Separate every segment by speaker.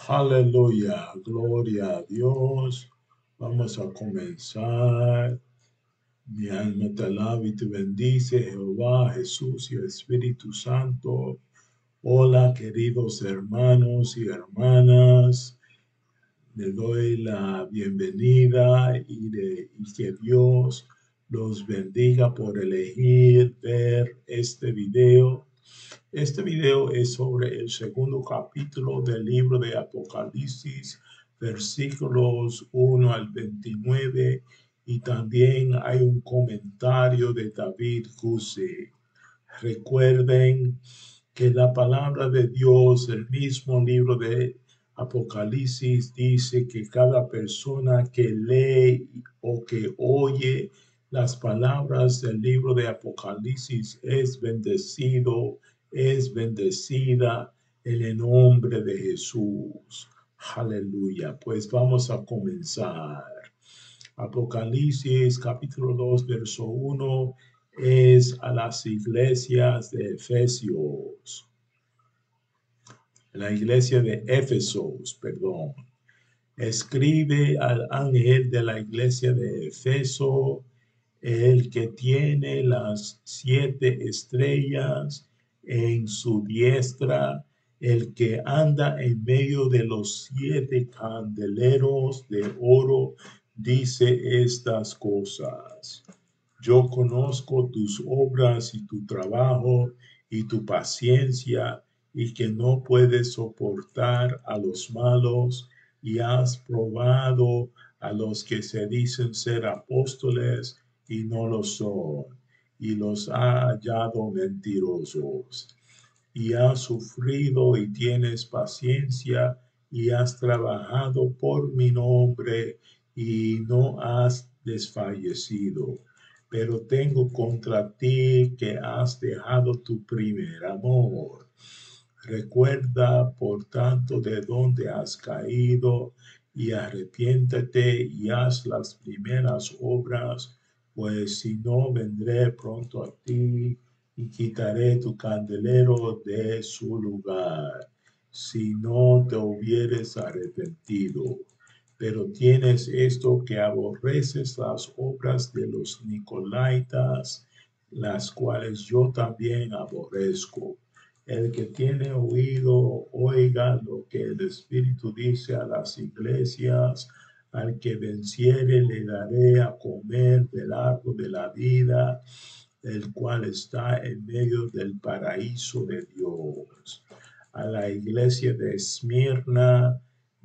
Speaker 1: Aleluya, gloria a Dios. Vamos a comenzar. Mi alma te alaba y te bendice, Jehová, Jesús y Espíritu Santo. Hola, queridos hermanos y hermanas. Le doy la bienvenida y que Dios los bendiga por elegir ver este video. Este video es sobre el segundo capítulo del libro de Apocalipsis, versículos 1 al 29, y también hay un comentario de David Gusi. Recuerden que la palabra de Dios, el mismo libro de Apocalipsis, dice que cada persona que lee o que oye las palabras del libro de Apocalipsis es bendecido, es bendecida en el nombre de Jesús. Aleluya. Pues vamos a comenzar. Apocalipsis capítulo 2, verso 1 es a las iglesias de Efesios. La iglesia de Éfesos, perdón. Escribe al ángel de la iglesia de Efeso, el que tiene las 7 estrellas en su diestra, el que anda en medio de los 7 candeleros de oro, dice estas cosas. Yo conozco tus obras y tu trabajo y tu paciencia, y que no puedes soportar a los malos, y has probado a los que se dicen ser apóstoles y no lo son, y los ha hallado mentirosos. Y has sufrido y tienes paciencia, y has trabajado por mi nombre, y no has desfallecido. Pero tengo contra ti que has dejado tu primer amor. Recuerda, por tanto, de dónde has caído, y arrepiéntete y haz las primeras obras, pues si no, vendré pronto a ti y quitaré tu candelero de su lugar, si no te hubieres arrepentido. Pero tienes esto, que aborreces las obras de los Nicolaitas, las cuales yo también aborrezco. El que tiene oído, oiga lo que el Espíritu dice a las iglesias. Al que venciere le daré a comer del árbol de la vida, el cual está en medio del paraíso de Dios. A la iglesia de Esmirna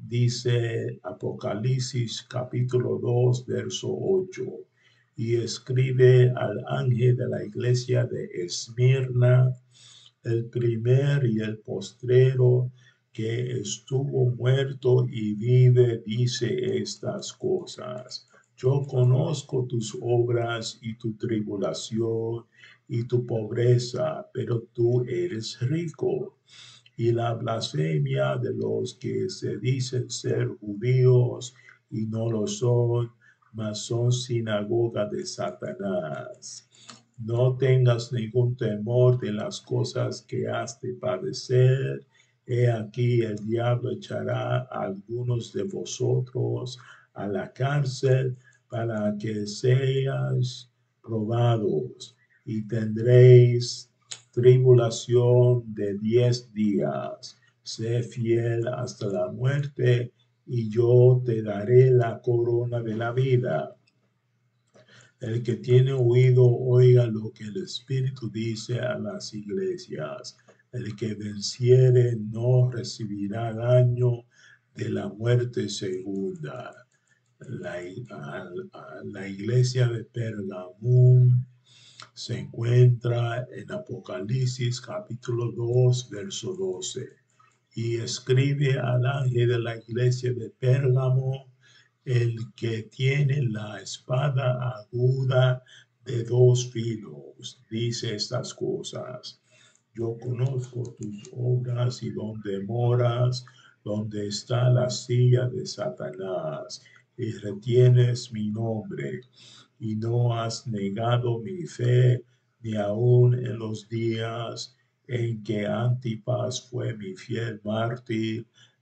Speaker 1: dice Apocalipsis capítulo 2, verso 8. Y escribe al ángel de la iglesia de Esmirna, el primer y el postrero, que estuvo muerto y vive, dice estas cosas. Yo conozco tus obras y tu tribulación y tu pobreza, pero tú eres rico. Y la blasfemia de los que se dicen ser judíos y no lo son, mas son sinagoga de Satanás. No tengas ningún temor de las cosas que has de padecer. He aquí, el diablo echará a algunos de vosotros a la cárcel para que seáis probados, y tendréis tribulación de 10 días. Sé fiel hasta la muerte, y yo te daré la corona de la vida. El que tiene oído, oiga lo que el Espíritu dice a las iglesias. El que venciere no recibirá daño de la muerte segunda. La iglesia de Pergamum se encuentra en Apocalipsis capítulo 2, verso 12. Y escribe al ángel de la iglesia de Pérgamo, el que tiene la espada aguda de 2 filos, dice estas cosas. Yo conozco tus obras y donde moras, donde está la silla de Satanás, y retienes mi nombre, y no has negado mi fe, ni aun en los días en que Antipas fue mi fiel mártir,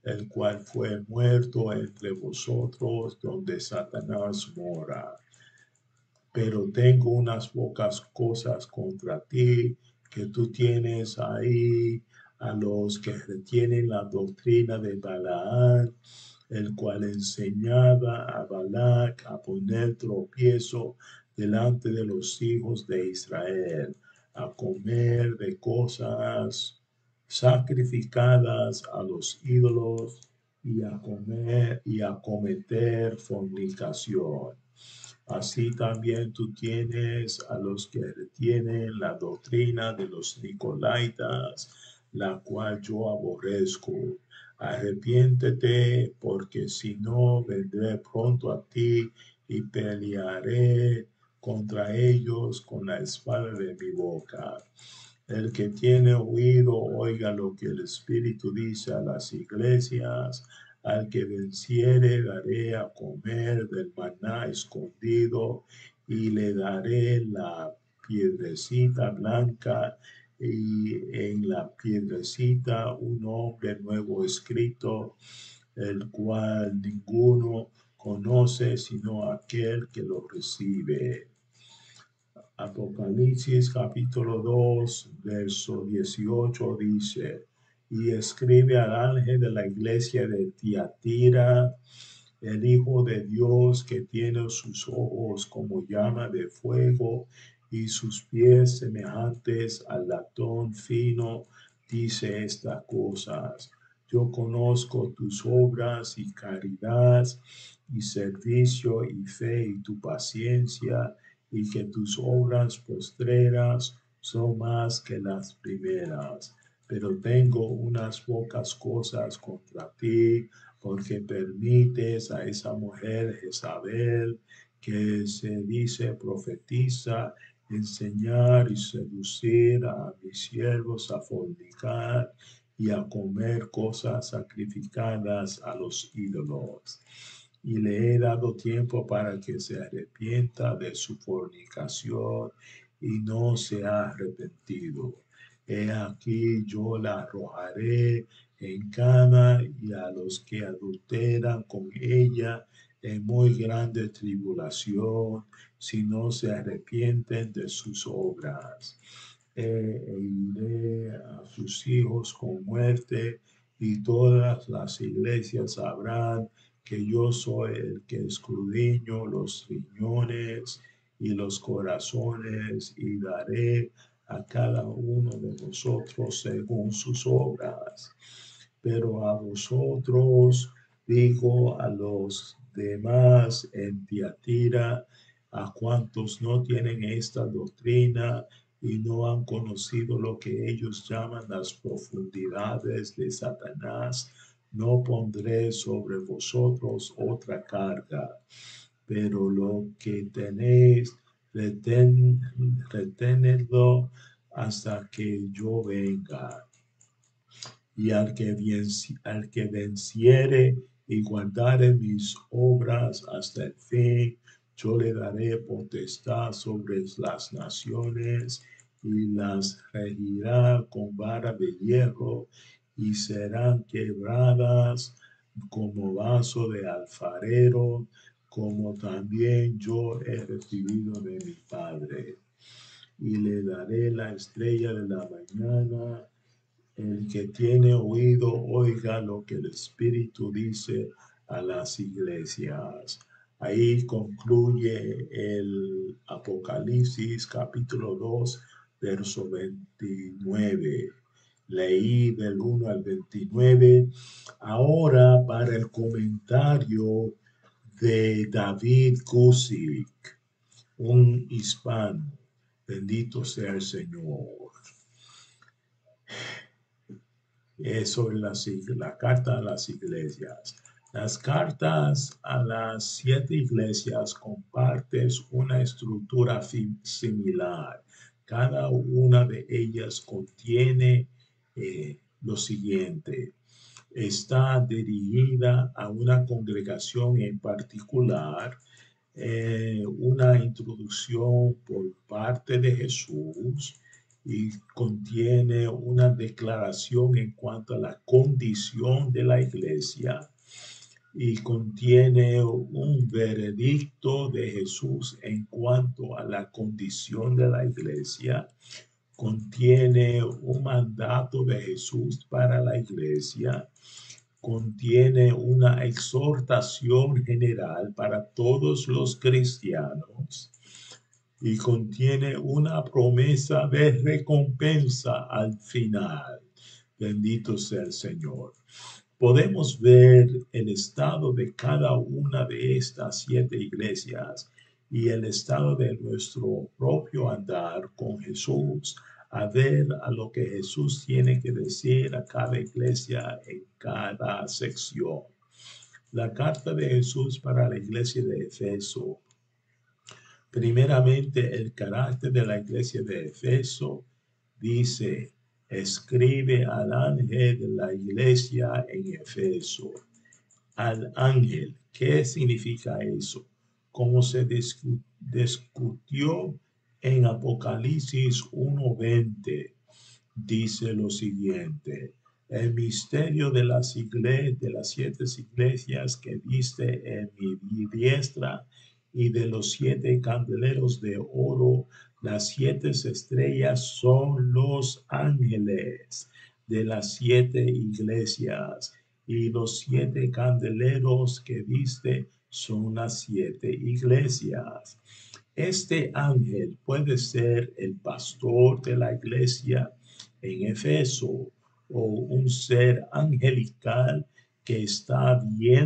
Speaker 1: el cual fue muerto entre vosotros, donde Satanás mora. Pero tengo unas pocas cosas contra ti, que tú tienes ahí a los que retienen la doctrina de Balaam, el cual enseñaba a Balac a poner tropiezo delante de los hijos de Israel, a comer de cosas sacrificadas a los ídolos y a comer y a cometer fornicación. Así también tú tienes a los que retienen la doctrina de los Nicolaitas, la cual yo aborrezco. Arrepiéntete, porque si no, vendré pronto a ti y pelearé contra ellos con la espada de mi boca. El que tiene oído, oiga lo que el Espíritu dice a las iglesias. Al que venciere, daré a comer del maná escondido y le daré la piedrecita blanca y en la piedrecita un nombre nuevo escrito, el cual ninguno conoce sino aquel que lo recibe. Apocalipsis capítulo 2, verso 18 dice, y escribe al ángel de la iglesia de Tiatira, el Hijo de Dios, que tiene sus ojos como llama de fuego y sus pies semejantes al latón fino, dice estas cosas. Yo conozco tus obras y caridad y servicio y fe y tu paciencia, y que tus obras postreras son más que las primeras. Pero tengo unas pocas cosas contra ti, porque permites a esa mujer Jezabel, que se dice profetiza, enseñar y seducir a mis siervos a fornicar y a comer cosas sacrificadas a los ídolos. Y le he dado tiempo para que se arrepienta de su fornicación y no se ha arrepentido. He aquí yo la arrojaré en cama y a los que adulteran con ella en muy grande tribulación, si no se arrepienten de sus obras. Iré a sus hijos con muerte, y todas las iglesias sabrán que yo soy el que escudriño los riñones y los corazones, y daré a cada uno de vosotros según sus obras. Pero a vosotros digo, a los demás en Tiatira, a cuantos no tienen esta doctrina y no han conocido lo que ellos llaman las profundidades de Satanás, no pondré sobre vosotros otra carga, pero lo que tenéis, retenedlo hasta que yo venga. Y al que venciere y guardare mis obras hasta el fin, yo le daré potestad sobre las naciones y las regirá con vara de hierro, y serán quebradas como vaso de alfarero, como también yo he recibido de mi Padre. Y le daré la estrella de la mañana. El que tiene oído, oiga lo que el Espíritu dice a las iglesias. Ahí concluye el Apocalipsis capítulo 2, verso 29. Leí del 1 al 29. Ahora para el comentario de David Guzik, un hispano. Bendito sea el Señor. Es sobre la carta a las iglesias. Las cartas a las 7 iglesias comparten una estructura similar. Cada una de ellas contiene lo siguiente. Está dirigida a una congregación en particular, una introducción por parte de Jesús y contiene una declaración en cuanto a la condición de la iglesia y contiene un veredicto de Jesús en cuanto a la condición de la iglesia, contiene un mandato de Jesús para la iglesia, contiene una exhortación general para todos los cristianos y contiene una promesa de recompensa al final. Bendito sea el Señor. Podemos ver el estado de cada una de estas 7 iglesias y el estado de nuestro propio andar con Jesús, a ver a lo que Jesús tiene que decir a cada iglesia en cada sección. La carta de Jesús para la iglesia de Efeso. Primeramente, el carácter de la iglesia de Efeso dice: escribe al ángel de la iglesia en Efeso. Al ángel, ¿qué significa eso? Como se discutió en Apocalipsis 1:20, dice lo siguiente: el misterio de las 7 iglesias que viste en mi diestra, y de los 7 candeleros de oro, las 7 estrellas son los ángeles de las 7 iglesias, y los 7 candeleros que viste son las 7 iglesias. Este ángel puede ser el pastor de la iglesia en Efeso, o un ser angelical que está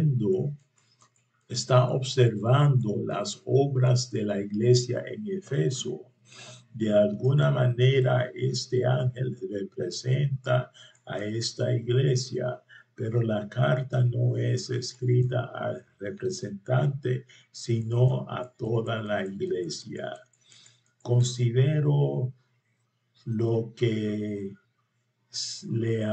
Speaker 1: observando las obras de la iglesia en Efeso. De alguna manera, este ángel representa a esta iglesia, pero la carta no es escrita al representante, sino a toda la iglesia. Considero lo que le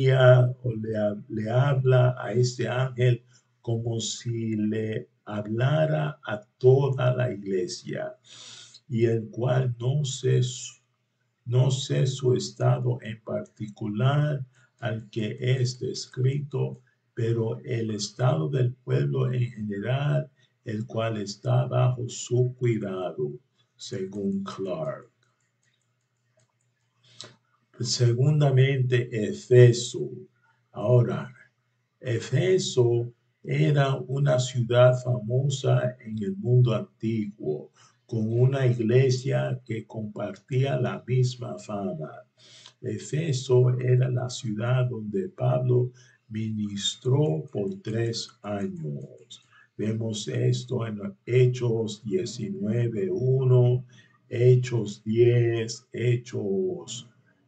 Speaker 1: habla a este ángel como si le hablara a toda la iglesia, y el cual no sé su estado en particular al que es descrito, pero el estado del pueblo en general, el cual está bajo su cuidado, según Clark. Segundamente, Efeso. Ahora, Efeso era una ciudad famosa en el mundo antiguo, con una iglesia que compartía la misma fama. Efeso era la ciudad donde Pablo ministró por 3 años. Vemos esto en Hechos 19:1, Hechos 10, Hechos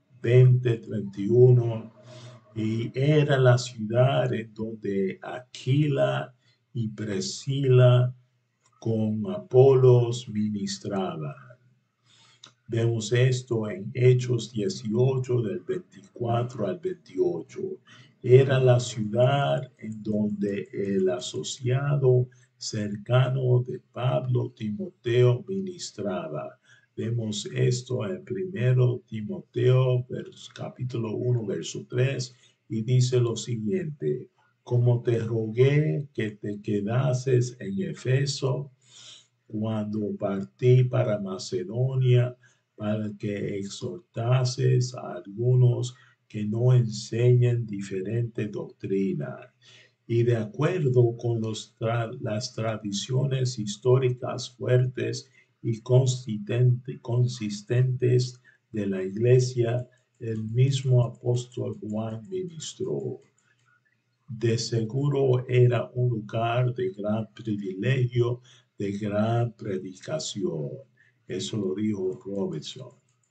Speaker 1: 20:31, y era la ciudad en donde Aquila y Priscila con Apolos ministraban. Vemos esto en Hechos 18 del 24 al 28. Era la ciudad en donde el asociado cercano de Pablo, Timoteo, ministraba. Vemos esto en 1 Timoteo capítulo 1 verso 3, y dice lo siguiente: como te rogué que te quedases en Efeso cuando partí para Macedonia, para que exhortases a algunos que no enseñen diferente doctrina, y de acuerdo con las tradiciones históricas fuertes y consistentes de la iglesia, el mismo apóstol Juan ministró. De seguro era un lugar de gran privilegio, de gran predicación. Eso lo dijo Robertson.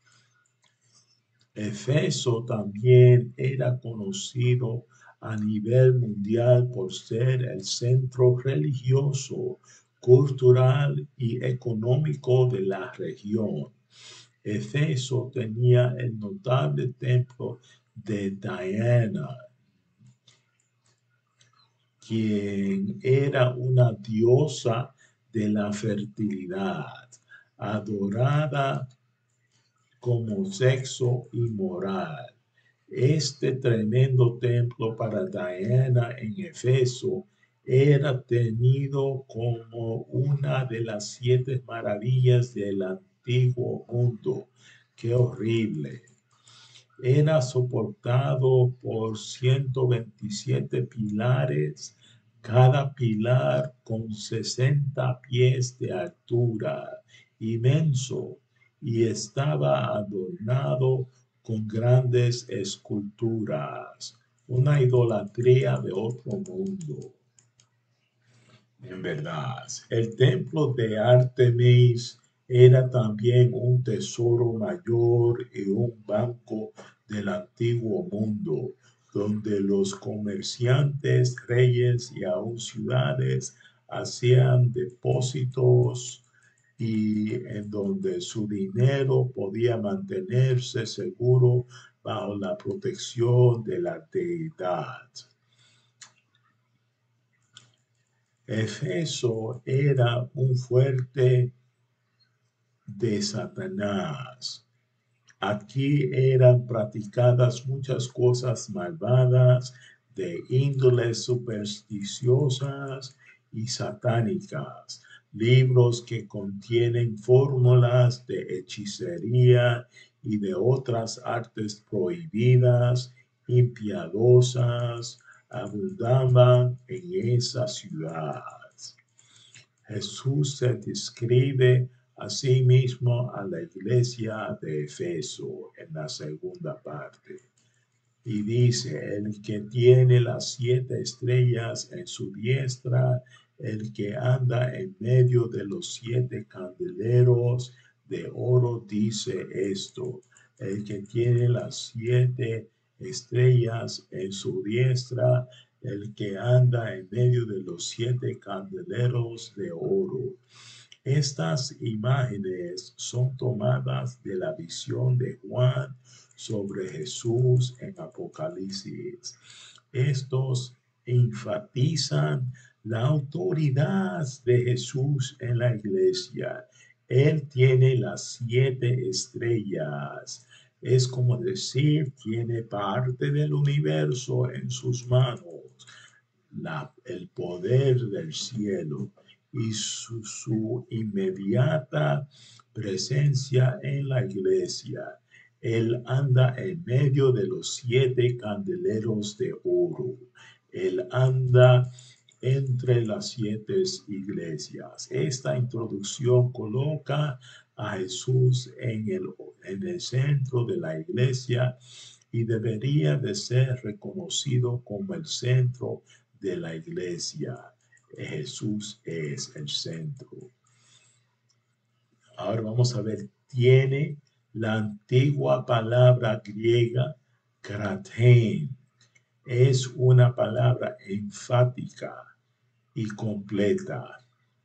Speaker 1: Efeso también era conocido a nivel mundial por ser el centro religioso, cultural y económico de la región. Efeso tenía el notable templo de Diana, quien era una diosa de la fertilidad, adorada como sexo inmoral. Este tremendo templo para Diana en Efeso era tenido como una de las 7 maravillas del antiguo mundo. ¡Qué horrible! Era soportado por 127 pilares, cada pilar con 60 pies de altura, inmenso, y estaba adornado con grandes esculturas, una idolatría de otro mundo. En verdad, el templo de Artemis era también un tesoro mayor y un banco del antiguo mundo, donde los comerciantes, reyes y aún ciudades hacían depósitos y en donde su dinero podía mantenerse seguro bajo la protección de la deidad. Efeso era un fuerte de Satanás. Aquí eran practicadas muchas cosas malvadas de índoles supersticiosas y satánicas, libros que contienen fórmulas de hechicería y de otras artes prohibidas, impiadosas, abundaban en esa ciudad. Jesús se describe a sí mismo a la iglesia de Efeso en la segunda parte. Y dice, el que tiene las 7 estrellas en su diestra, el que anda en medio de los 7 candeleros de oro, dice esto, el que tiene las 7 estrellas en su diestra, el que anda en medio de los 7 candeleros de oro. Estas imágenes son tomadas de la visión de Juan sobre Jesús en Apocalipsis. Estos enfatizan la autoridad de Jesús en la iglesia. Él tiene las 7 estrellas. Es como decir, tiene parte del universo en sus manos, el poder del cielo y su inmediata presencia en la iglesia. Él anda en medio de los 7 candeleros de oro. Él anda entre las 7 iglesias. Esta introducción coloca a Jesús en el centro de la iglesia y debería de ser reconocido como el centro de la iglesia. Jesús es el centro. Ahora vamos a ver, tiene la antigua palabra griega kratein. Es una palabra enfática y completa.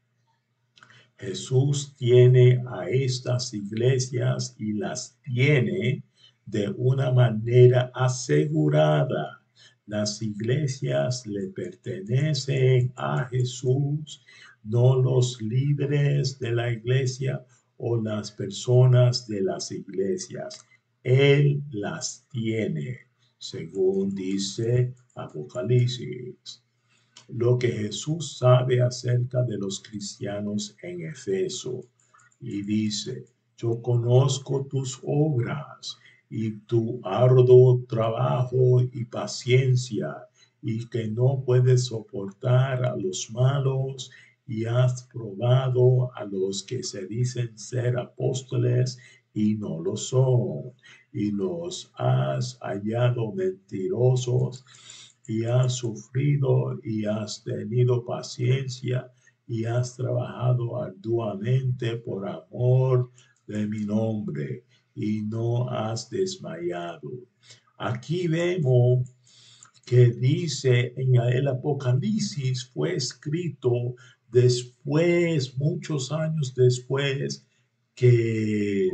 Speaker 1: Jesús tiene a estas iglesias y las tiene de una manera asegurada. Las iglesias le pertenecen a Jesús, no los líderes de la iglesia o las personas de las iglesias. Él las tiene, según dice Apocalipsis. Lo que Jesús sabe acerca de los cristianos en Efeso y dice, yo conozco tus obras y tu arduo trabajo y paciencia y que no puedes soportar a los malos y has probado a los que se dicen ser apóstoles y no lo son y los has hallado mentirosos y has sufrido y has tenido paciencia y has trabajado arduamente por amor de mi nombre y no has desmayado. Aquí vemos que dice en el Apocalipsis fue escrito después, muchos años después, que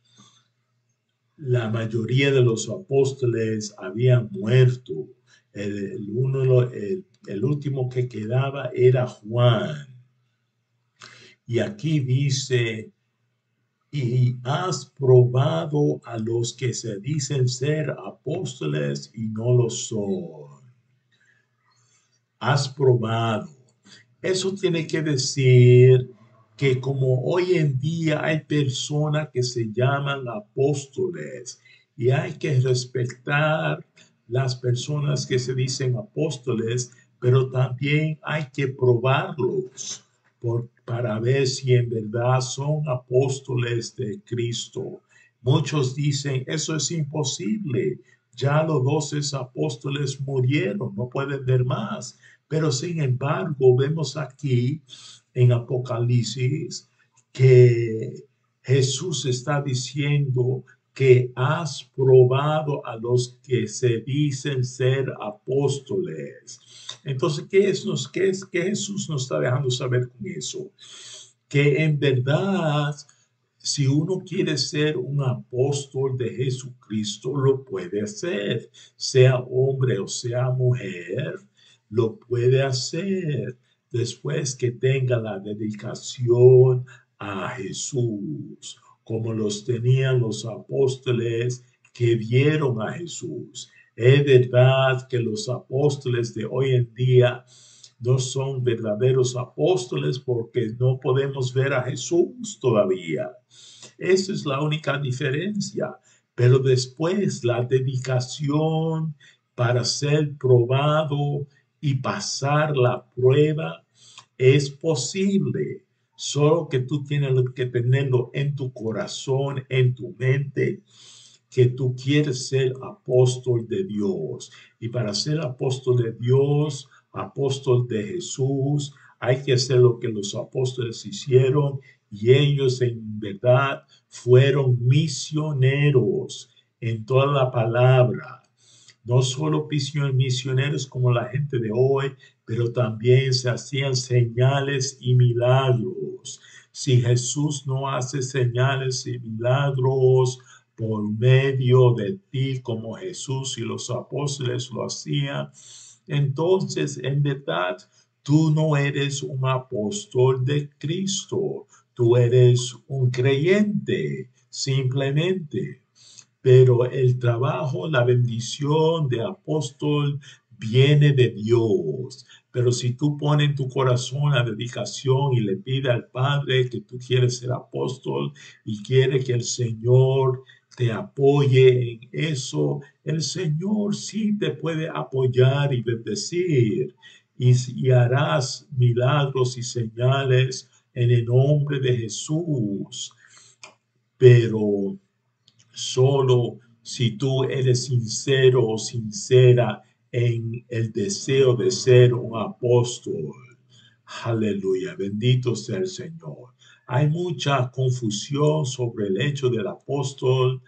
Speaker 1: la mayoría de los apóstoles habían muerto. El último que quedaba era Juan. Y aquí dice y has probado a los que se dicen ser apóstoles y no lo son. Has probado. Eso tiene que decir que como hoy en día hay personas que se llaman apóstoles y hay que respetar las personas que se dicen apóstoles, pero también hay que probarlos para ver si en verdad son apóstoles de Cristo. Muchos dicen, eso es imposible. Ya los 12 apóstoles murieron, no pueden ver más. Pero sin embargo, vemos aquí en Apocalipsis que Jesús está diciendo que has probado a los que se dicen ser apóstoles. Entonces, ¿qué Jesús nos está dejando saber con eso? Que en verdad, si uno quiere ser un apóstol de Jesucristo, lo puede hacer, sea hombre o sea mujer, lo puede hacer después que tenga la dedicación a Jesús, como los tenían los apóstoles que vieron a Jesús. Es verdad que los apóstoles de hoy en día no son verdaderos apóstoles porque no podemos ver a Jesús todavía. Esa es la única diferencia. Pero después la dedicación para ser probado y pasar la prueba es posible. Solo que tú tienes que tenerlo en tu corazón, en tu mente, que tú quieres ser apóstol de Dios. Y para ser apóstol de Dios, apóstol de Jesús, hay que hacer lo que los apóstoles hicieron y ellos en verdad fueron misioneros en toda la palabra. No solo misioneros como la gente de hoy, pero también se hacían señales y milagros. Si Jesús no hace señales y milagros por medio de ti como Jesús y los apóstoles lo hacían, entonces en verdad tú no eres un apóstol de Cristo, tú eres un creyente simplemente. Pero el trabajo, la bendición de apóstol viene de Dios. Pero si tú pones en tu corazón la dedicación y le pides al Padre que tú quieres ser apóstol y quiere que el Señor te apoye en eso, el Señor sí te puede apoyar y bendecir y harás milagros y señales en el nombre de Jesús. Pero solo si tú eres sincero o sincera en el deseo de ser un apóstol. Aleluya, bendito sea el Señor. Hay mucha confusión sobre el hecho del apóstol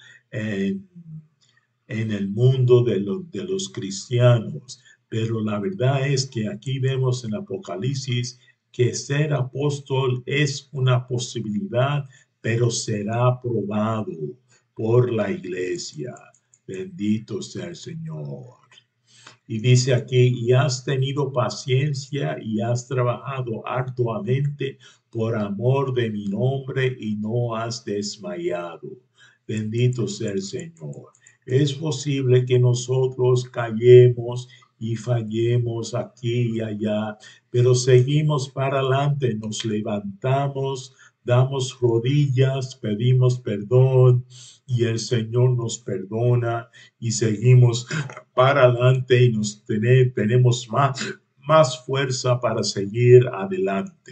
Speaker 1: en el mundo de los cristianos, pero la verdad es que aquí vemos en Apocalipsis que ser apóstol es una posibilidad, pero será probado por la iglesia. Bendito sea el Señor. Y dice aquí, y has tenido paciencia y has trabajado arduamente por amor de mi nombre y no has desmayado. Bendito sea el Señor. Es posible que nosotros callemos y fallemos aquí y allá, pero seguimos para adelante, nos levantamos, damos rodillas, pedimos perdón y el Señor nos perdona y seguimos para adelante y tenemos más fuerza para seguir adelante.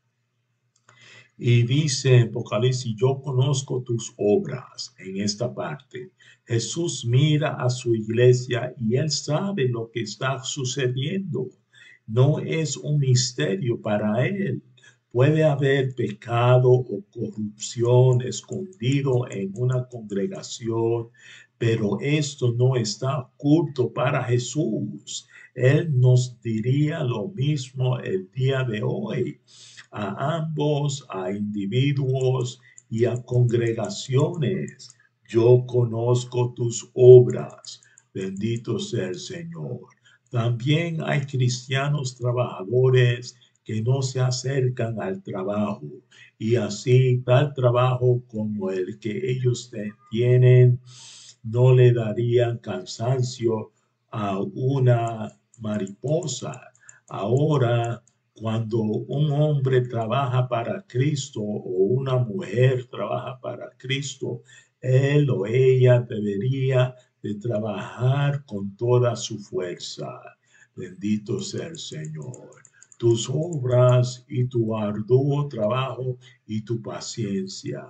Speaker 1: Y dice Apocalipsis, yo conozco tus obras en esta parte. Jesús mira a su iglesia y él sabe lo que está sucediendo. No es un misterio para él. Puede haber pecado o corrupción escondido en una congregación, pero esto no está oculto para Jesús. Él nos diría lo mismo el día de hoy a ambos, a individuos y a congregaciones. Yo conozco tus obras. Bendito sea el Señor. También hay cristianos trabajadores que no se acercan al trabajo. Y así tal trabajo como el que ellos tienen no le darían cansancio a una mariposa. Ahora, cuando un hombre trabaja para Cristo o una mujer trabaja para Cristo, él o ella debería de trabajar con toda su fuerza. Bendito sea el Señor. Tus obras y tu arduo trabajo y tu paciencia.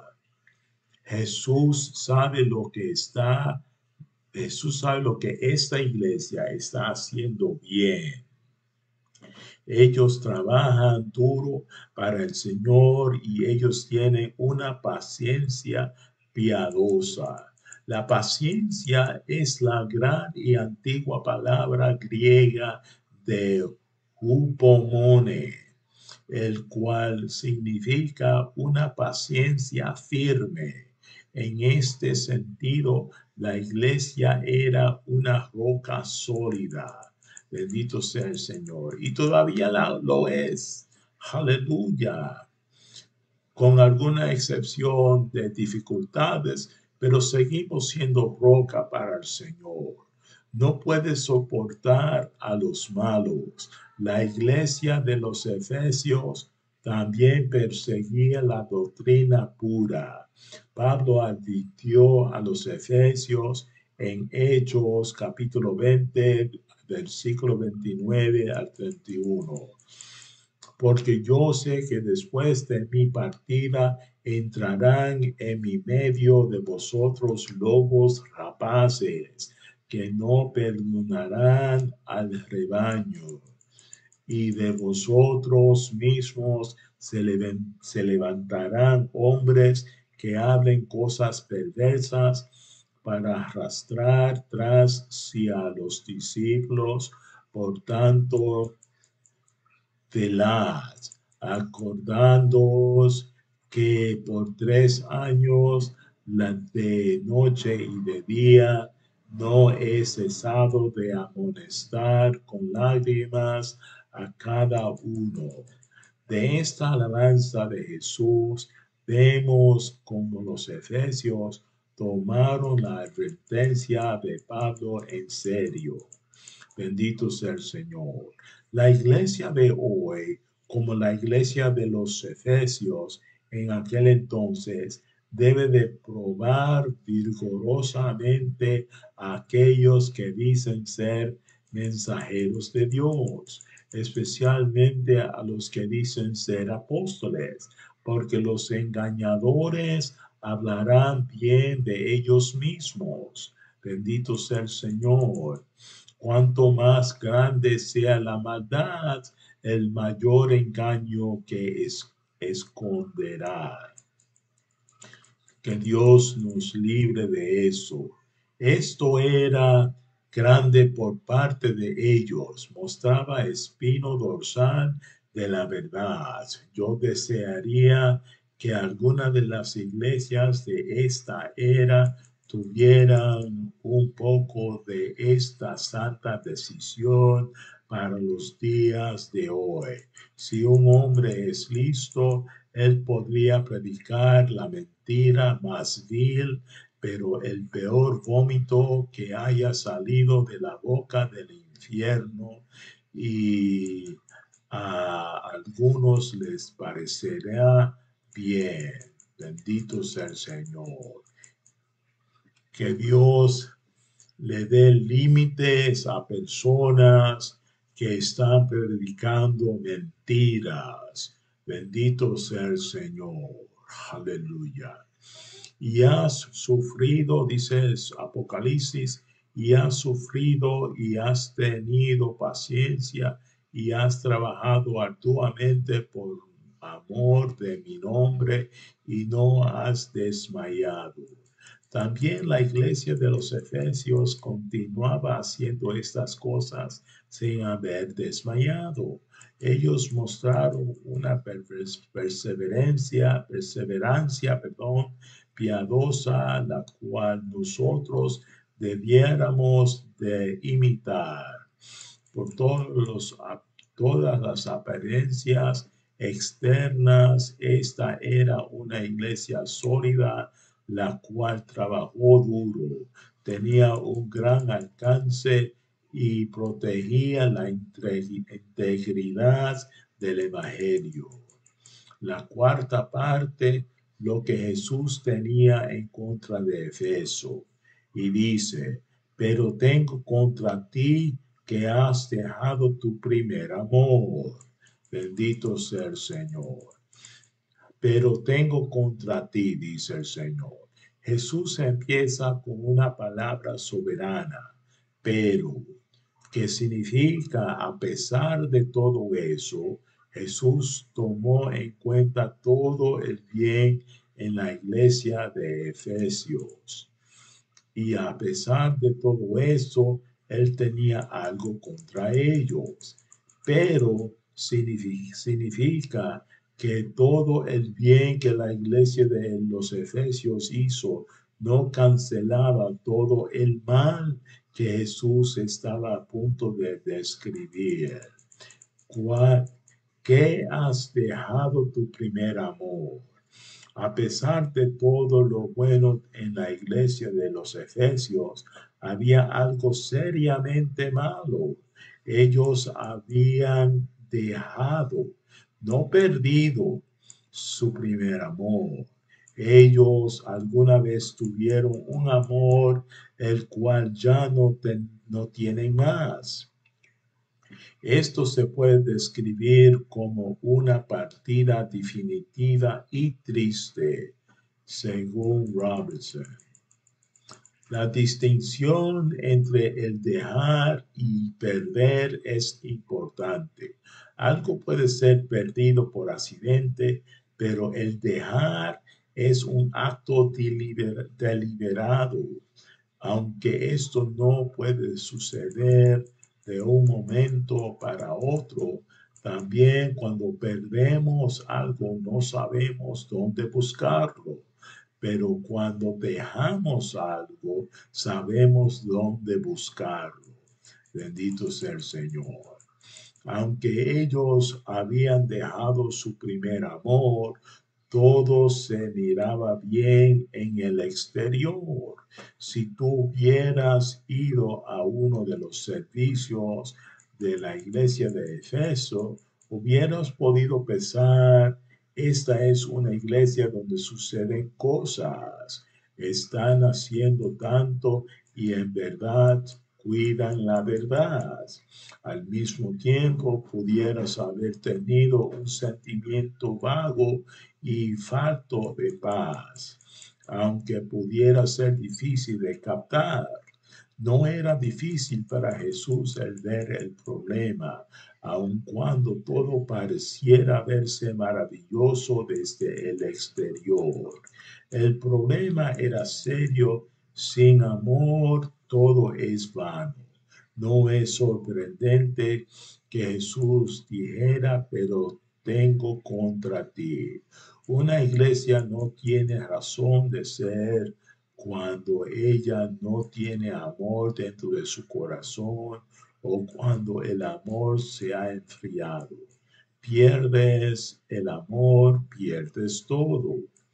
Speaker 1: Jesús sabe lo que Jesús sabe lo que esta iglesia está haciendo bien. Ellos trabajan duro para el Señor y ellos tienen una paciencia piadosa. La paciencia es la gran y antigua palabra griega de hupomone, el cual significa una paciencia firme. En este sentido, la iglesia era una roca sólida. Bendito sea el Señor. Y todavía lo es. Aleluya. Con alguna excepción de dificultades, pero seguimos siendo roca para el Señor. No puede soportar a los malos. La iglesia de los Efesios también perseguía la doctrina pura. Pablo advirtió a los Efesios en Hechos capítulo 20, versículo 29 al 31. Porque yo sé que después de mi partida entrarán en mi medio de vosotros lobos rapaces, que no perdonarán al rebaño. Y de vosotros mismos se levantarán hombres que hablen cosas perversas para arrastrar tras sí a los discípulos. Por tanto, velad, acordándoos que por 3 años, de noche y de día, no he cesado de amonestar con lágrimas a cada uno. De esta alabanza de Jesús, vemos como los efesios tomaron la advertencia de Pablo en serio. Bendito sea el Señor. La iglesia de hoy, como la iglesia de los Efesios en aquel entonces, debe de probar vigorosamente a aquellos que dicen ser mensajeros de Dios, especialmente a los que dicen ser apóstoles, porque los engañadores hablarán bien de ellos mismos. Bendito sea el Señor. Cuanto más grande sea la maldad, el mayor engaño que esconderá. Que Dios nos libre de eso. Esto era grande por parte de ellos, mostraba espino dorsal de la verdad. Yo desearía que alguna de las iglesias de esta era tuvieran un poco de esta santa decisión para los días de hoy. Si un hombre es listo, él podría predicar la mentira más vil, pero el peor vómito que haya salido de la boca del infierno, y a algunos les parecerá bien. Bendito sea el Señor. Que Dios le dé límites a personas que están predicando mentiras. Bendito sea el Señor. Aleluya. Y has sufrido, dice Apocalipsis, y has sufrido y has tenido paciencia y has trabajado arduamente por amor de mi nombre y no has desmayado. También la iglesia de los Efesios continuaba haciendo estas cosas sin haber desmayado. Ellos mostraron una perseverancia, piadosa, la cual nosotros debiéramos de imitar. Por todas las apariencias externas. Esta era una iglesia sólida, la cual trabajó duro, tenía un gran alcance y protegía la integridad del Evangelio. La cuarta parte, lo que Jesús tenía en contra de Efeso. Y dice, pero tengo contra ti que has dejado tu primer amor. Bendito sea el Señor. Pero tengo contra ti, dice el Señor. Jesús empieza con una palabra soberana, pero, que significa a pesar de todo eso, Jesús tomó en cuenta todo el bien en la iglesia de Efesios. Y a pesar de todo eso, él tenía algo contra ellos. Pero significa que todo el bien que la iglesia de los Efesios hizo no cancelaba todo el mal que Jesús estaba a punto de describir. ¿Qué has dejado tu primer amor? A pesar de todo lo bueno en la iglesia de los Efesios, había algo seriamente malo. Ellos habían dejado, no perdido, su primer amor. Ellos alguna vez tuvieron un amor el cual ya no tienen más. Esto se puede describir como una partida definitiva y triste, según Robertson. La distinción entre el dejar y perder es importante. Algo puede ser perdido por accidente, pero el dejar es un acto deliberado. Aunque esto no puede suceder de un momento para otro, también cuando perdemos algo no sabemos dónde buscarlo. Pero cuando dejamos algo, sabemos dónde buscarlo. Bendito sea el Señor. Aunque ellos habían dejado su primer amor, todo se miraba bien en el exterior. Si tú hubieras ido a uno de los servicios de la iglesia de Efeso, hubieras podido pensar, esta es una iglesia donde suceden cosas. Están haciendo tanto y en verdad cuidan la verdad. Al mismo tiempo, pudieras haber tenido un sentimiento vago y falto de paz, aunque pudiera ser difícil de captar. No era difícil para Jesús el ver el problema, aun cuando todo pareciera verse maravilloso desde el exterior. El problema era serio. Sin amor, todo es vano. No es sorprendente que Jesús dijera, pero tengo contra ti. Una iglesia no tiene razón de ser cuando ella no tiene amor dentro de su corazón o cuando el amor se ha enfriado. Pierdes el amor, pierdes todo.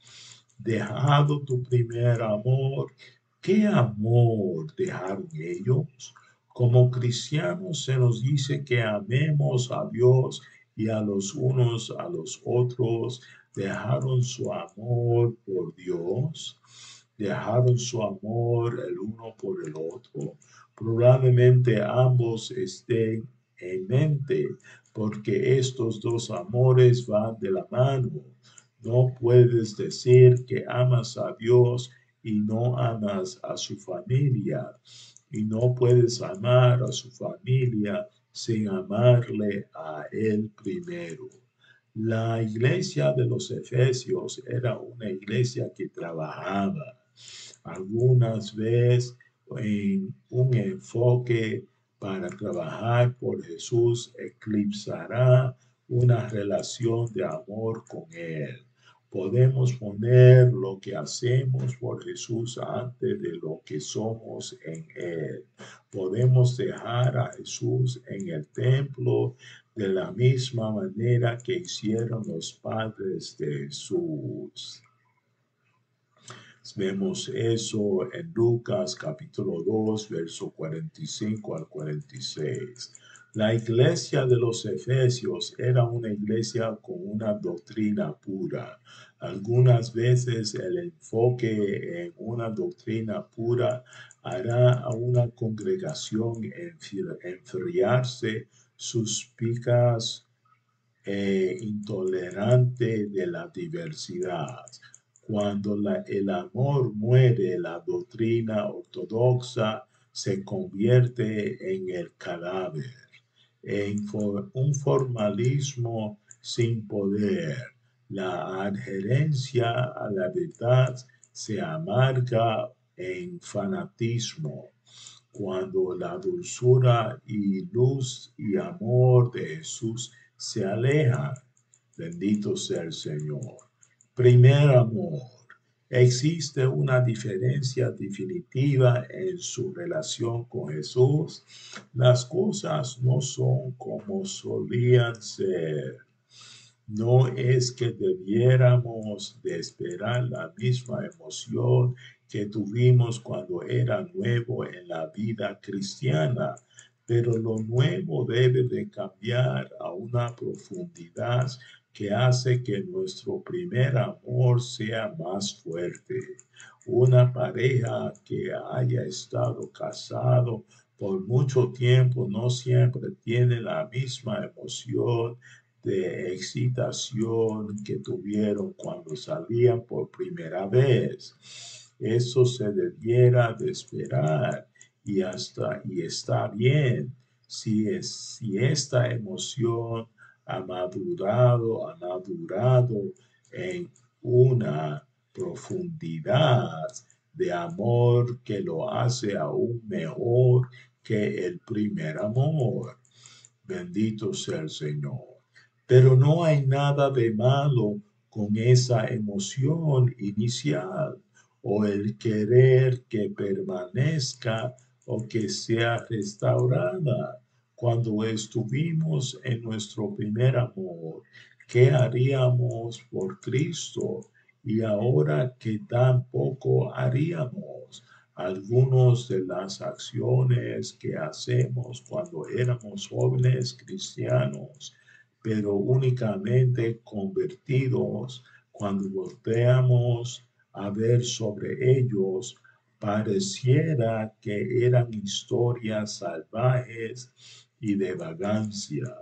Speaker 1: Dejado tu primer amor, ¿qué amor dejaron ellos? Como cristianos se nos dice que amemos a Dios y a los unos a los otros. Dejaron su amor por Dios, dejaron su amor el uno por el otro. Probablemente ambos estén en mente, porque estos dos amores van de la mano. No puedes decir que amas a Dios y no amas a su familia. Y no puedes amar a su familia sin amarle a él primero. La iglesia de los Efesios era una iglesia que trabajaba. Algunas veces en un enfoque para trabajar por Jesús eclipsará una relación de amor con Él. Podemos poner lo que hacemos por Jesús antes de lo que somos en Él. Podemos dejar a Jesús en el templo de la misma manera que hicieron los padres de Jesús. Vemos eso en Lucas capítulo 2, verso 45 al 46. La iglesia de los Efesios era una iglesia con una doctrina pura. Algunas veces el enfoque en una doctrina pura hará a una congregación enfriarse, suspicaz e intolerante de la diversidad. Cuando el amor muere, la doctrina ortodoxa se convierte en el cadáver, en un formalismo sin poder. La adherencia a la verdad se amarga en fanatismo. Cuando la dulzura y luz y amor de Jesús se alejan, bendito sea el Señor. Primer amor. ¿Existe una diferencia definitiva en su relación con Jesús? Las cosas no son como solían ser. No es que debiéramos de esperar la misma emoción que tuvimos cuando era nuevo en la vida cristiana, pero lo nuevo debe de cambiar a una profundidad que hace que nuestro primer amor sea más fuerte. Una pareja que haya estado casado por mucho tiempo no siempre tiene la misma emoción de excitación que tuvieron cuando salían por primera vez. Eso se debiera de esperar y está bien si esta emoción ha madurado en una profundidad de amor que lo hace aún mejor que el primer amor. Bendito sea el Señor. Pero no hay nada de malo con esa emoción inicial o el querer que permanezca o que sea restaurada. Cuando estuvimos en nuestro primer amor, ¿qué haríamos por Cristo? Y ahora que tampoco haríamos algunas de las acciones que hacemos cuando éramos jóvenes cristianos, pero únicamente convertidos. Cuando volteamos a ver sobre ellos, pareciera que eran historias salvajes y de vagancia.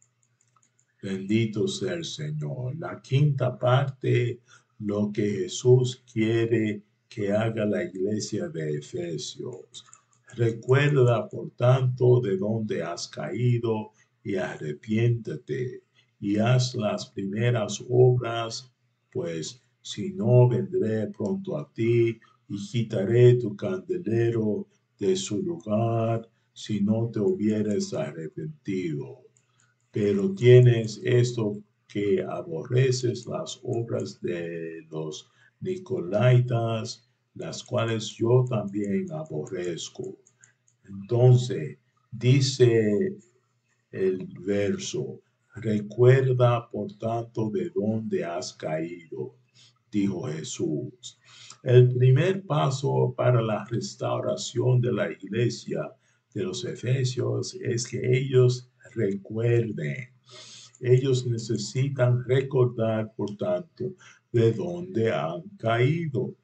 Speaker 1: Bendito sea el Señor. La quinta parte, lo que Jesús quiere que haga la iglesia de Efesios. Recuerda, por tanto, de dónde has caído y arrepiéntete y haz las primeras obras, pues si no, vendré pronto a ti y quitaré tu candelero de su lugar si no te hubieres arrepentido. Pero tienes esto, que aborreces las obras de los Nicolaitas, las cuales yo también aborrezco. Entonces, dice el verso, recuerda por tanto de dónde has caído, dijo Jesús. El primer paso para la restauración de la iglesia de los Efesios es que ellos recuerden. Ellos necesitan recordar, por tanto, de dónde han caído.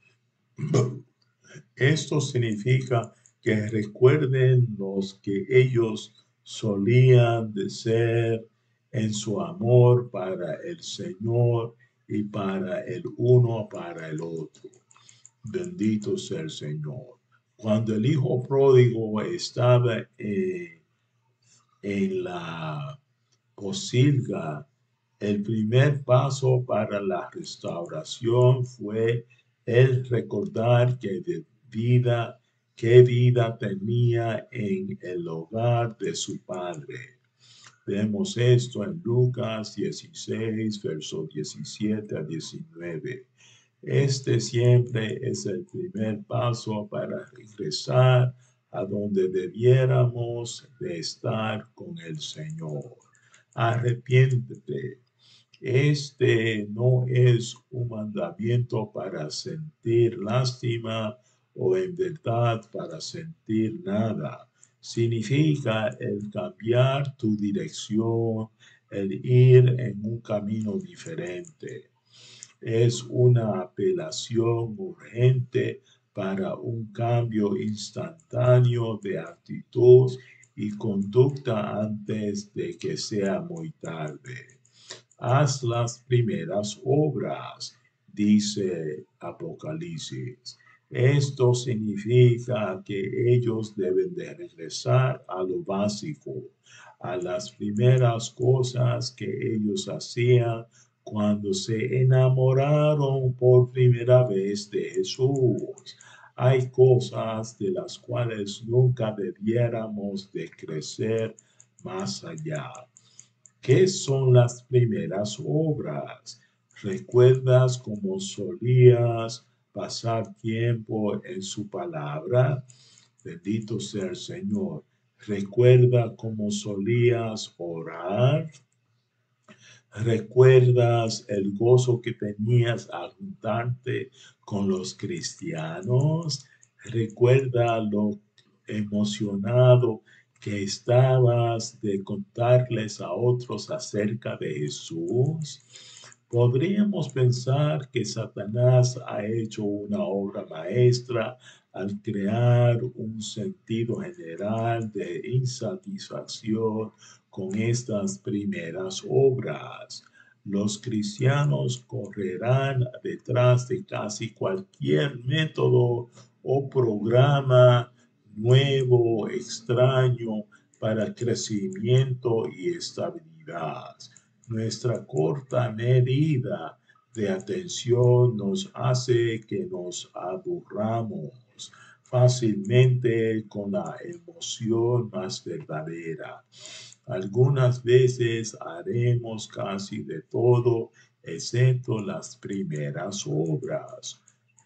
Speaker 1: Esto significa que recuerden los que ellos solían de ser en su amor para el Señor y para el uno para el otro. Bendito sea el Señor. Cuando el hijo pródigo estaba en la posilga, el primer paso para la restauración fue el recordar qué vida tenía en el hogar de su padre. Vemos esto en Lucas 16, versos 17 a 19. Este siempre es el primer paso para regresar a donde debiéramos de estar con el Señor. Arrepiéntete. Este no es un mandamiento para sentir lástima o en verdad para sentir nada. Significa el cambiar tu dirección, el ir en un camino diferente. Es una apelación urgente para un cambio instantáneo de actitud y conducta antes de que sea muy tarde. Haz las primeras obras, dice Apocalipsis. Esto significa que ellos deben de regresar a lo básico, a las primeras cosas que ellos hacían cuando se enamoraron por primera vez de Jesús. Hay cosas de las cuales nunca debiéramos de crecer más allá. ¿Qué son las primeras obras? ¿Recuerdas cómo solías pasar tiempo en su palabra? Bendito sea el Señor. ¿Recuerda cómo solías orar? ¿Recuerdas el gozo que tenías al juntarte con los cristianos? ¿Recuerda lo emocionado que estabas de contarles a otros acerca de Jesús? Podríamos pensar que Satanás ha hecho una obra maestra al crear un sentido general de insatisfacción con estas primeras obras. Los cristianos correrán detrás de casi cualquier método o programa nuevo, extraño, para crecimiento y estabilidad. Nuestra corta medida de atención nos hace que nos aburramos fácilmente con la emoción más verdadera. Algunas veces haremos casi de todo, excepto las primeras obras.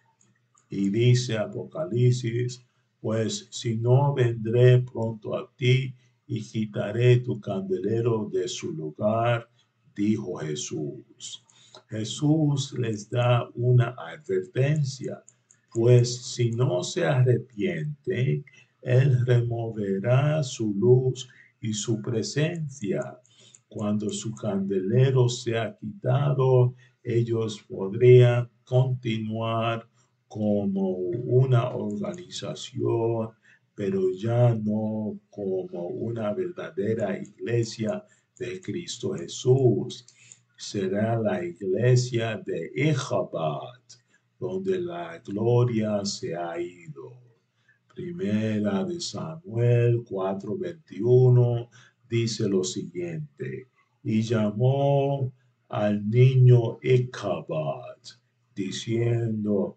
Speaker 1: Y dice Apocalipsis, pues si no vendré pronto a ti y quitaré tu candelero de su lugar, dijo Jesús. Jesús les da una advertencia, pues si no se arrepiente, Él removerá su luz y su presencia. Cuando su candelero sea quitado, ellos podrían continuar como una organización, pero ya no como una verdadera iglesia de Cristo Jesús. Será la iglesia de Ichabod, donde la gloria se ha ido. Primera de Samuel 4:21 dice lo siguiente, y llamó al niño Ichabod, diciendo,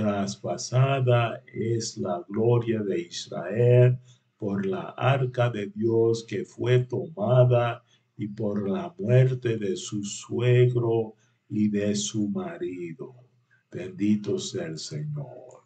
Speaker 1: traspasada es la gloria de Israel por la arca de Dios que fue tomada y por la muerte de su suegro y de su marido. Bendito sea el Señor.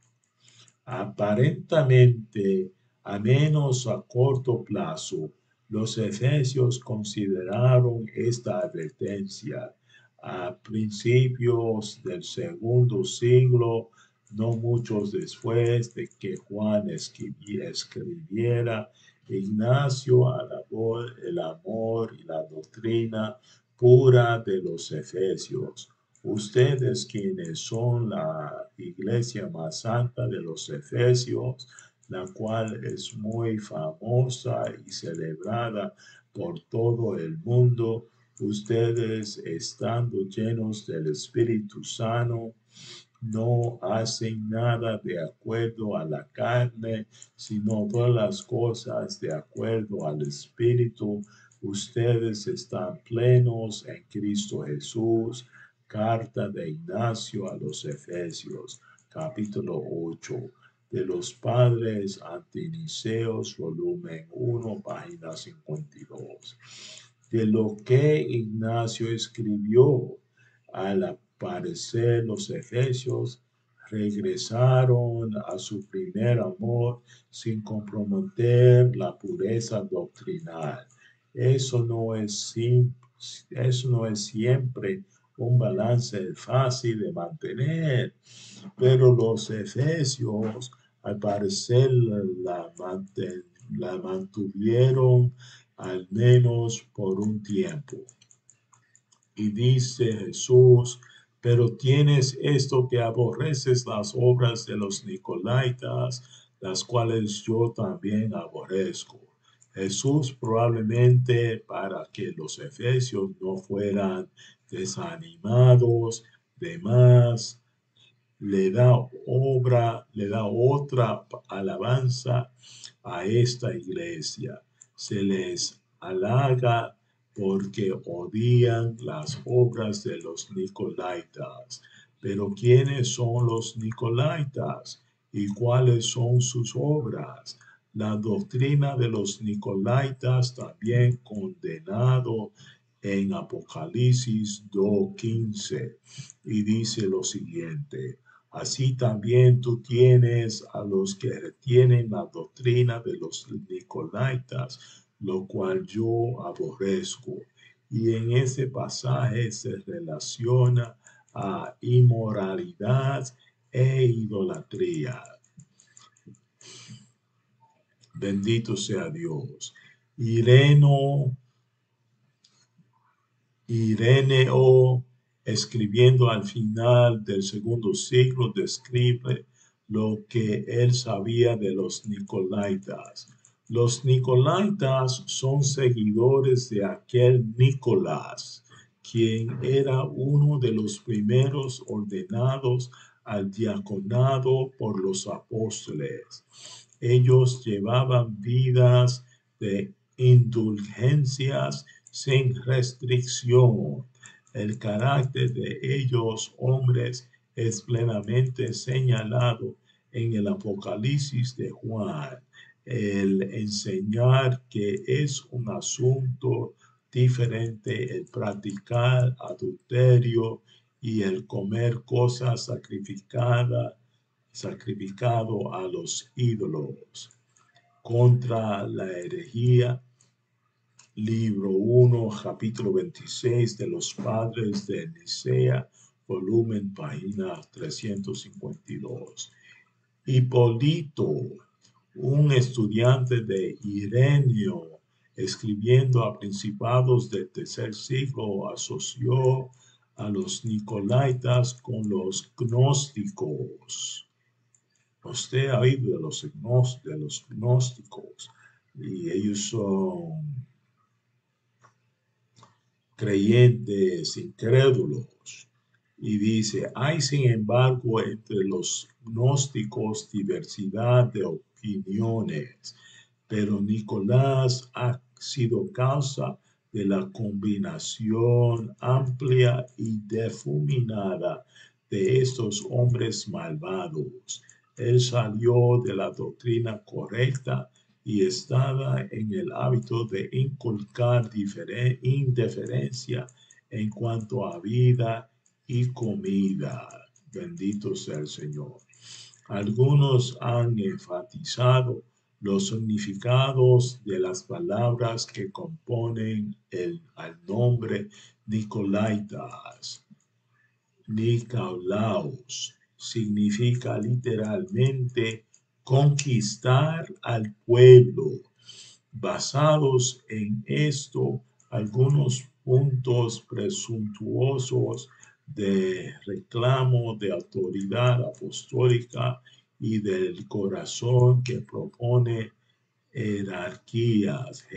Speaker 1: Aparentemente, a menos a corto plazo, los efesios consideraron esta advertencia a principios del segundo siglo, no muchos después de que Juan escribiera. Ignacio alabó el amor y la doctrina pura de los efesios. Ustedes quienes son la iglesia más santa de los Efesios, la cual es muy famosa y celebrada por todo el mundo, ustedes estando llenos del Espíritu Santo, no hacen nada de acuerdo a la carne, sino todas las cosas de acuerdo al Espíritu. Ustedes están plenos en Cristo Jesús. Carta de Ignacio a los Efesios, capítulo 8, de los Padres Antiniceos, volumen 1, página 52. de lo que Ignacio escribió. Al aparecer los efesios, regresaron a su primer amor sin comprometer la pureza doctrinal. Eso no es, eso no es siempre un balance fácil de mantener, pero los efesios al parecer la mantuvieron al menos por un tiempo. Y dice Jesús, pero tienes esto que aborreces las obras de los Nicolaitas, las cuales yo también aborrezco. Jesús probablemente para que los efesios no fueran desanimados de más, le da otra alabanza a esta iglesia. Se les halaga porque odian las obras de los Nicolaitas. Pero ¿quiénes son los Nicolaitas? ¿Y cuáles son sus obras? La doctrina de los Nicolaitas, también condenado en Apocalipsis 2:15, y dice lo siguiente: así también tú tienes a los que retienen la doctrina de los Nicolaitas, lo cual yo aborrezco. Y en ese pasaje se relaciona a inmoralidad e idolatría. Bendito sea Dios. Ireneo, escribiendo al final del segundo siglo, describe lo que él sabía de los Nicolaitas. Los Nicolaitas son seguidores de aquel Nicolás, quien era uno de los primeros ordenados al diaconado por los apóstoles. Ellos llevaban vidas de indulgencias sin restricción. El carácter de ellos, hombres, es plenamente señalado en el Apocalipsis de Juan. El enseñar que es un asunto diferente el practicar adulterio y el comer cosas sacrificado a los ídolos. Contra la herejía, libro 1, capítulo 26 de los padres de Nicea, volumen, página 352. Hipólito, un estudiante de Ireneo, escribiendo a principios del tercer siglo, asoció a los Nicolaitas con los gnósticos. Usted ha oído de los gnósticos, y ellos son creyentes incrédulos. Y dice, hay sin embargo entre los gnósticos diversidad de opiniones, pero Nicolás ha sido causa de la combinación amplia y difuminada de estos hombres malvados. Él salió de la doctrina correcta y estaba en el hábito de inculcar indiferencia en cuanto a vida y comida. Bendito sea el Señor. Algunos han enfatizado los significados de las palabras que componen al nombre Nicolaitas. Nikolaos significa literalmente conquistar al pueblo. Basados en esto, algunos puntos presuntuosos de reclamo de autoridad apostólica y del corazón que propone jerarquías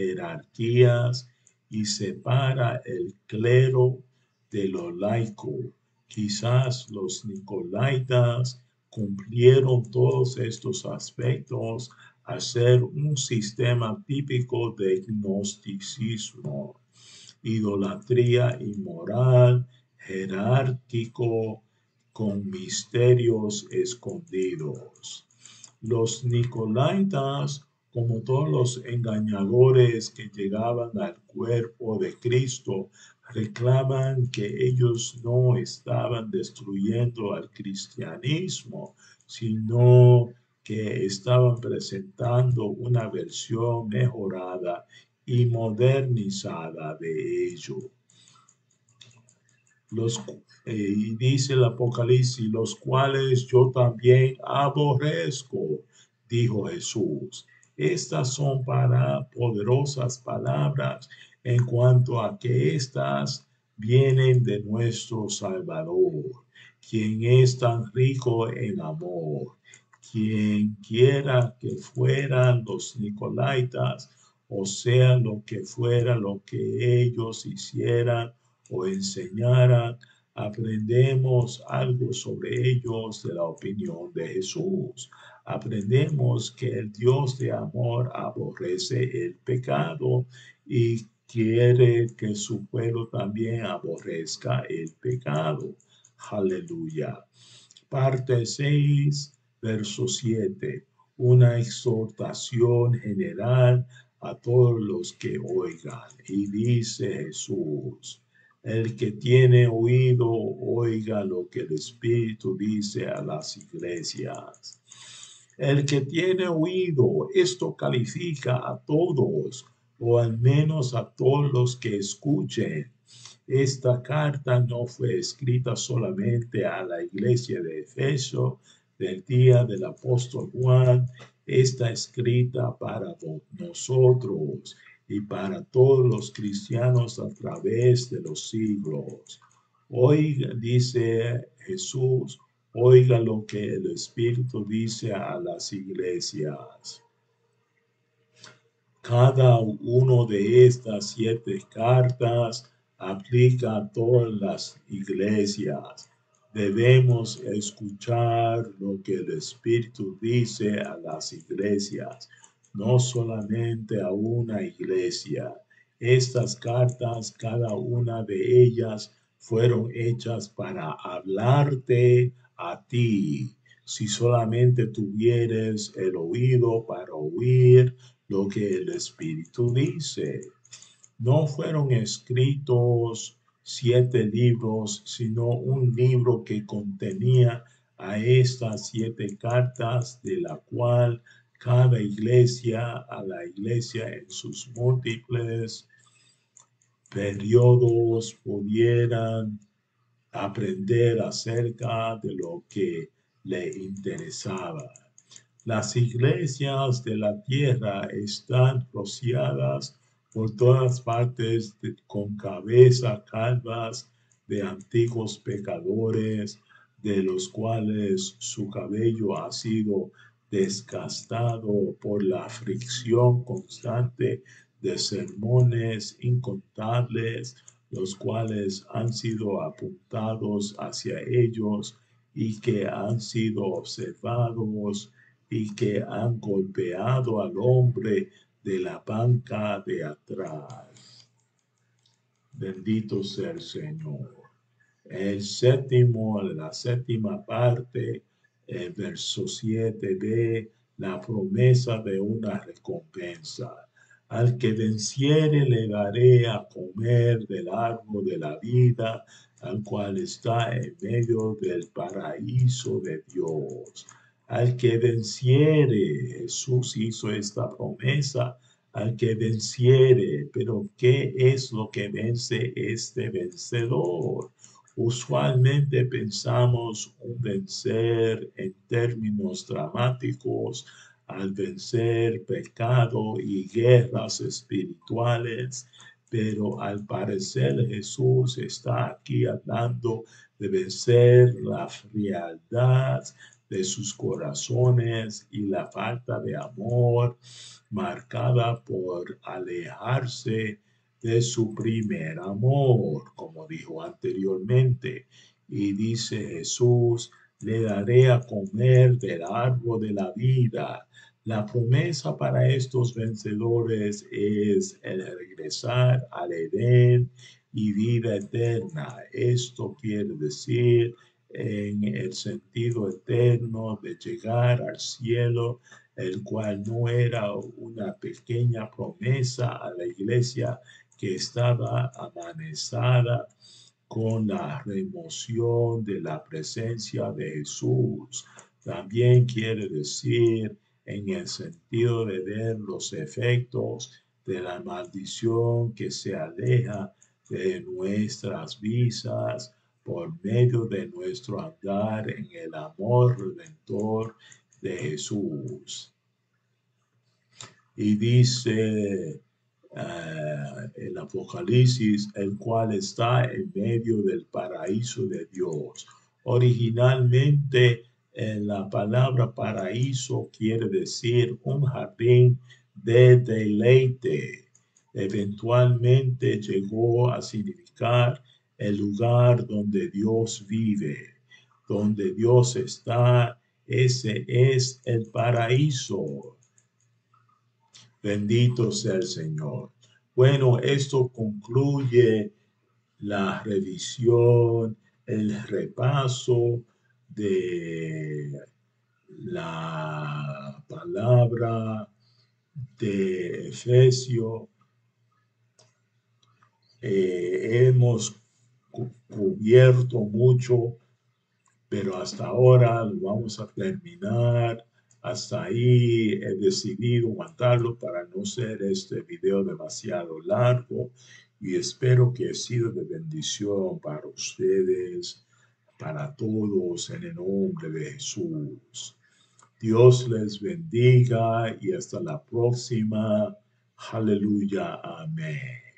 Speaker 1: y separa el clero de lo laico. Quizás los Nicolaitas cumplieron todos estos aspectos al ser un sistema típico de gnosticismo, idolatría inmoral, jerárquico, con misterios escondidos. Los Nicolaitas como todos los engañadores que llegaban al cuerpo de Cristo, reclaman que ellos no estaban destruyendo al cristianismo, sino que estaban presentando una versión mejorada y modernizada de ello. Y dice el Apocalipsis, los cuales yo también aborrezco, dijo Jesús. Estas son poderosas palabras en cuanto a que estas vienen de nuestro Salvador, quien es tan rico en amor. Quien quiera que fueran los nicolaitas, o sea, lo que fuera lo que ellos hicieran o enseñaran, aprendemos algo sobre ellos de la opinión de Jesús. Aprendemos que el Dios de amor aborrece el pecado y quiere que su pueblo también aborrezca el pecado. Aleluya. Parte 6, verso 7. Una exhortación general a todos los que oigan. Y dice Jesús, el que tiene oído, oiga lo que el Espíritu dice a las iglesias. El que tiene oído, esto califica a todos, o al menos a todos los que escuchen. Esta carta no fue escrita solamente a la iglesia de Efeso del día del apóstol Juan, está escrita para nosotros y para todos los cristianos a través de los siglos. Hoy dice Jesús, oiga lo que el Espíritu dice a las iglesias. Cada uno de estas 7 cartas aplica a todas las iglesias. Debemos escuchar lo que el Espíritu dice a las iglesias, no solamente a una iglesia. Estas cartas, cada una de ellas, fueron hechas para hablarte a ti. Si solamente tuvieres el oído para oír lo que el Espíritu dice. No fueron escritos 7 libros, sino un libro que contenía a estas 7 cartas, de la cual cada iglesia, a la iglesia en sus múltiples periodos, pudieran aprender acerca de lo que le interesaba. Las iglesias de la tierra están rociadas por todas partes con cabeza calvas de antiguos pecadores, de los cuales su cabello ha sido desgastado por la fricción constante de sermones incontables, los cuales han sido apuntados hacia ellos y que han sido observados y que han golpeado al hombre de la banca de atrás. Bendito sea el Señor. La séptima parte, el verso 7b, la promesa de una recompensa. Al que venciere le daré a comer del árbol de la vida, al cual está en medio del paraíso de Dios. Al que venciere, Jesús hizo esta promesa, al que venciere, pero ¿qué es lo que vence este vencedor? Usualmente pensamos un vencer en términos dramáticos, al vencer pecado y guerras espirituales, pero al parecer Jesús está aquí hablando de vencer la frialdad de sus corazones y la falta de amor marcada por alejarse de su primer amor, como dijo anteriormente. Y dice Jesús, le daré a comer del árbol de la vida. La promesa para estos vencedores es el regresar al Edén y vida eterna. Esto quiere decir en el sentido eterno de llegar al cielo el cual no era una pequeña promesa a la iglesia que estaba amenazada con la remoción de la presencia de Jesús. También quiere decir en el sentido de ver los efectos de la maldición que se aleja de nuestras vidas por medio de nuestro andar en el amor redentor de Jesús. Y dice el Apocalipsis, el cual está en medio del paraíso de Dios. Originalmente, la palabra paraíso quiere decir un jardín de deleite. Eventualmente llegó a significar el lugar donde Dios vive, donde Dios está. Ese es el paraíso. Bendito sea el Señor. Bueno, esto concluye la revisión, el repaso de la palabra de Efesios. Hemos cubierto mucho, pero hasta ahora lo vamos a terminar. Hasta ahí he decidido aguantarlo para no ser este video demasiado largo y espero que ha sido de bendición para ustedes, para todos, en el nombre de Jesús. Dios les bendiga y hasta la próxima. Aleluya. Amén.